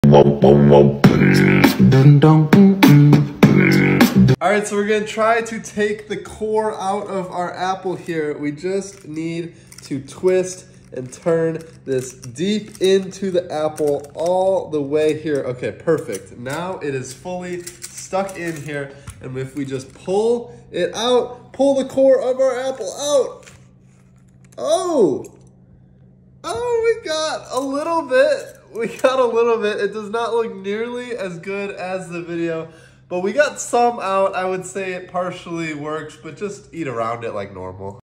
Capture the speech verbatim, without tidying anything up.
Alright, so we're going to try to take the core out of our apple here. We just need to twist and turn this deep into the apple all the way here. Okay, perfect. Now it is fully stuck in here. And if we just pull it out, pull the core of our apple out. Oh, oh, we got a little bit. We got a little bit. It does not look nearly as good as the video, but we got some out. I would say it partially works, but just eat around it like normal.